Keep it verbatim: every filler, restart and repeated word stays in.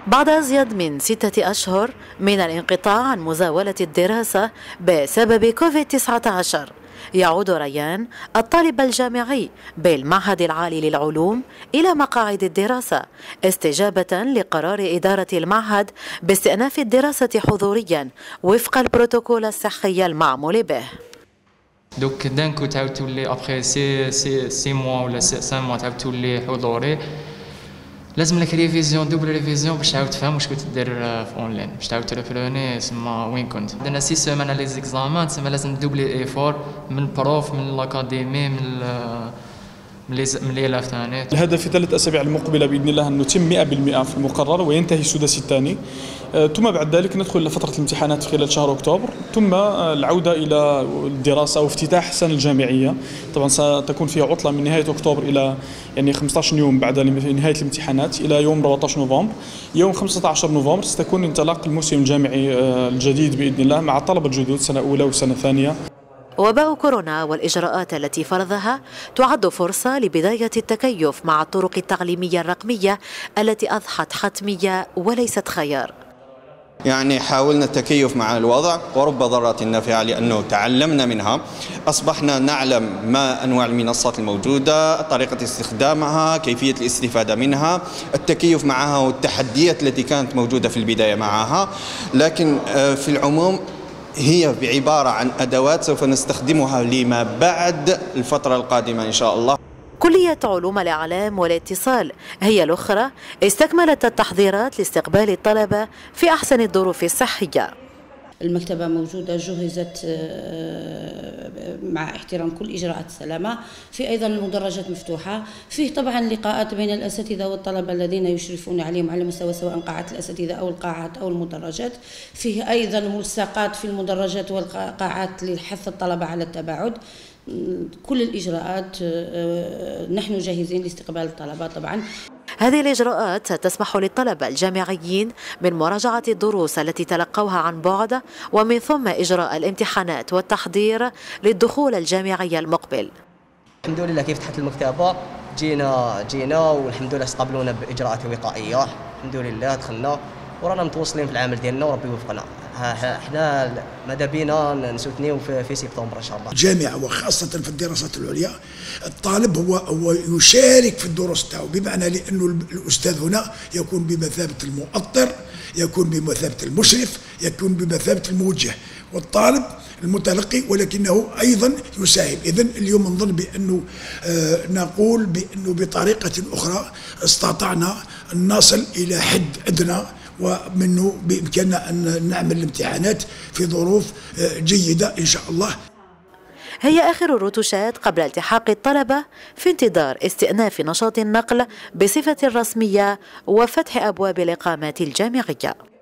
بعد أزيد من ستة أشهر من الانقطاع عن مزاولة الدراسة بسبب كوفيد تسعة عشر، يعود ريان الطالب الجامعي بالمعهد العالي للعلوم إلى مقاعد الدراسة استجابة لقرار إدارة المعهد باستئناف الدراسة حضوريا وفق البروتوكول الصحي المعمول به. دوك دانكو تعاود تولي ابخي سي سي سي موا ولا سان موا تعاود تولي حضوري، لازم لك ريفيزيون دوبل ريفيزيون باش تعاود تفهم واش كنت دير في اونلاين، باش تعاود تريفروني سما وين كنت. عندنا سي سيمان على لي زيكزامان، تسمى لازم دوبلي ايفور من البروف من الاكاديمي من من الإلاف ثاني. الهدف في ثلاث أسابيع المقبلة بإذن الله أن نتم مئة بالمئة في المقرر وينتهي السداسي الثاني، ثم بعد ذلك ندخل إلى فترة الامتحانات خلال شهر أكتوبر، ثم العودة إلى الدراسة وافتتاح السنة الجامعية. طبعا ستكون فيها عطلة من نهاية أكتوبر إلى يعني خمسة عشر يوم بعد نهاية الامتحانات إلى يوم أربعة عشر نوفمبر. يوم خمسة عشر نوفمبر ستكون انطلاق الموسم الجامعي الجديد بإذن الله مع الطلبة الجدد سنة أولى وسنة ثانية. وباء كورونا والإجراءات التي فرضها تعد فرصة لبداية التكيف مع الطرق التعليمية الرقمية التي أضحت حتمية وليست خيار. يعني حاولنا التكيف مع الوضع ورب ضارة نافعة لأنه تعلمنا منها، أصبحنا نعلم ما أنواع المنصات الموجودة، طريقة استخدامها، كيفية الاستفادة منها، التكيف معها والتحديات التي كانت موجودة في البداية معها، لكن في العموم هي بعبارة عن أدوات سوف نستخدمها لما بعد الفترة القادمة إن شاء الله. كلية علوم الإعلام والاتصال هي الأخرى استكملت التحضيرات لاستقبال الطلبة في أحسن الظروف الصحية. المكتبة موجودة، جهزت مع احترام كل إجراءات السلامة، في أيضا المدرجات مفتوحة، فيه طبعا لقاءات بين الأساتذة والطلبة الذين يشرفون عليهم على مستوى سواء قاعات الأساتذة أو القاعات أو المدرجات، فيه أيضا ملصقات في المدرجات والقاعات لحث الطلبة على التباعد. كل الإجراءات نحن جاهزين لاستقبال الطلبة طبعا. هذه الإجراءات ستسمح للطلبة الجامعيين من مراجعة الدروس التي تلقوها عن بعد ومن ثم إجراء الامتحانات والتحضير للدخول الجامعي المقبل. الحمد لله كيف فتحت المكتبة جينا جينا والحمد لله استقبلونا بإجراءات وقائية، الحمد لله دخلنا ورانا متواصلين في العمل ديالنا وربي يوفقنا. احنا ماذا بينا نسوتنيو في, في سبتمبر ان شاء الله. الجامعه وخاصه في الدراسات العليا الطالب هو هو يشارك في الدروس تاعو، بمعنى لانه الاستاذ هنا يكون بمثابه المؤطر، يكون بمثابه المشرف، يكون بمثابه الموجه، والطالب المتلقي ولكنه ايضا يساهم. اذن اليوم نظن بانه آه نقول بانه بطريقه اخرى استطعنا ان نصل الى حد ادنى ومنه بإمكاننا أن نعمل الامتحانات في ظروف جيدة إن شاء الله. هي آخر الرتوشات قبل التحاق الطلبة في انتظار استئناف نشاط النقل بصفة رسمية وفتح أبواب الإقامات الجامعية.